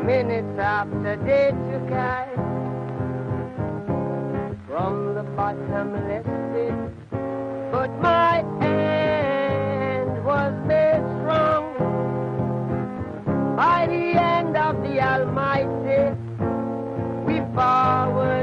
minutes after day took I from the bottomless pit, but my hand was made strong by the hand of the Almighty. We forward